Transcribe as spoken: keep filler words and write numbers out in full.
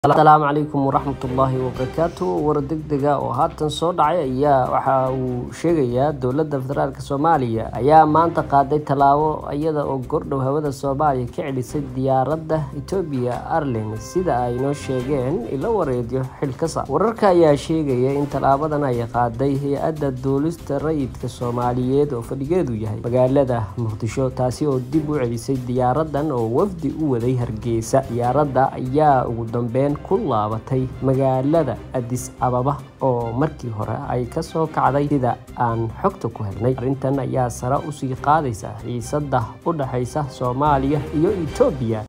السلام عليكم ورحمة الله وبركاته. وردقدقة وهاتن صوت عيا waxa uu sheegayaa dowladda federaalka Soomaaliya ayaa maanta qaaday talaabo iyada oo gordhow hawada Soomaaliya ka celisay diyaaradda Ethiopia Airlines sida ay noo sheegeen ila wareediyo xilkasa. Wararka ayaa sheegaya in talaabadan ay qaaday hay'adda duulista rayidka Soomaaliyeed oo fadhigeedu yahay magaalada Muqdisho, taasi oo dib u celisay diyaaraddan oo wafdi u waday Hargeysa. Diyaaradda ayaa ugu dambeyn ku laabatay magaalada Addis Ababa oo markii hore ay ka soo kacday sida aan xogta ku helnay. Arrintan ayaa sare u sii qaadaysa xiisadda u dhaxaysa Soomaaliya iyo Ethiopia.